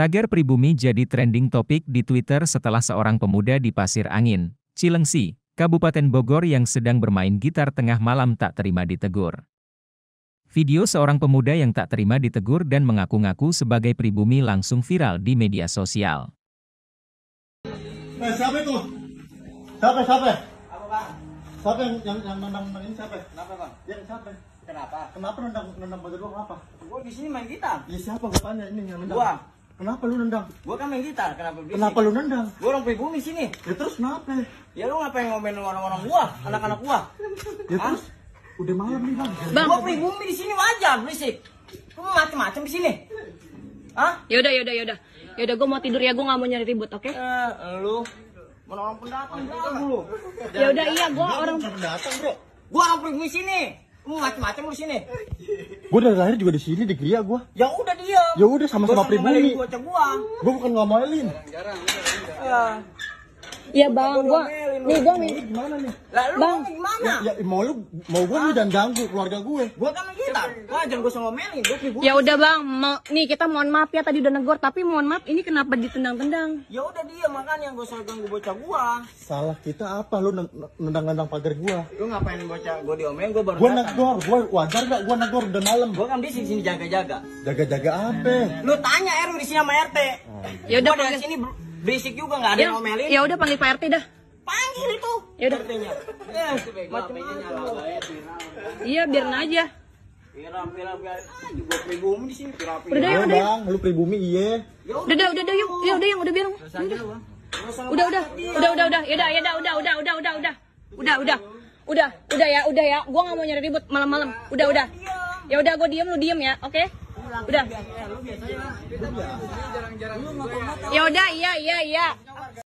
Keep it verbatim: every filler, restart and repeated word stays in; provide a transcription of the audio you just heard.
Tagar pribumi jadi trending topik di Twitter setelah seorang pemuda di Pasir Angin, Cilengsi, Kabupaten Bogor yang sedang bermain gitar tengah malam tak terima ditegur. Video seorang pemuda yang tak terima ditegur dan mengaku-ngaku sebagai pribumi langsung viral di media sosial. Eh, siapa itu? Siapa, siapa? Apa bang? Siapa yang yang yang nendang ini siapa? Kenapa bang? Ya siapa? Kenapa? Kenapa nendang nendang baju gua kenapa? Gua di sini main gitar. Ya siapa gua tanya ini yang nendang? Gua. Kenapa lu nendang? Gua kan main gitar. Kenapa berisik? Kenapa lu nendang? Gua orang pribumi sini. Ya terus kenapa? Ya lu ngapain ngomelin orang-orang gua, anak-anak gua? Ya Hah? terus udah malam nih bang. Bang. Gua pribumi di sini wajar berisik. Lu macem-macem di sini. Hah? Yaudah, yaudah, yaudah. Yaudah, gue mau tidur ya, gue gak mau nyari ribut, oke? Eh, lu mana orang pendatang belagu lu. Yaudah, iya, gue orang... Datang bro. Gua orang pribumi sini. Lu macem-macem lu sini. Gua dari lahir juga di sini di Gria gua. Ya udah dia. Ya udah sama-sama pribumi. Gua cek gua. Gua bukan ngomelin. Ya. Iya bang, gue... Nih, gue Ini minta... gimana nih? Lah lu Bang. mau gimana? Ya, ya mau lu mau gua nih dan ganggu keluarga gue. Gua kan main gitar. Wajar gua sama ngomelin, gua pribumi. Ya udah bang, mau... nih kita mohon maaf ya tadi udah negor, tapi mohon maaf ini kenapa ditendang-tendang? Ya udah dia makanya gua usah ganggu bocah gua. Salah kita apa lu nendang-nendang pagar gua? Lu ngapain bocah gua diomelin, gua baru Gua datang. negor, gua wajar gak gua negor udah malam. Gua kan di sini jaga-jaga. Jaga-jaga apa? Lu tanya R W di sini sama R T. Ya udah Gua dari panggil... sini ber- berisik juga enggak ada yang ngomelin. Ya udah panggil Pak R T dah. Panggil itu. Ya udah. R T-nya. Eh, macam-macam. Iya, biarin aja. Viral-viral biarin aja gua pribumi di sini viral. Udah, Ya udah. bang, lu pribumi iya. Ya Udah, udah, udah, udah, yuk. Ya udah, yang udah biarin. Udah, udah. Udah, udah, udah. Ya udah, ya udah, udah, udah, udah, udah, udah. Udah, udah. Udah, udah ya, udah ya. Gua nggak mau nyari ribut malam-malam. Udah, udah. Ya udah, gua diem, lu diem ya, oke? Udah. Ya udah, iya, iya, iya.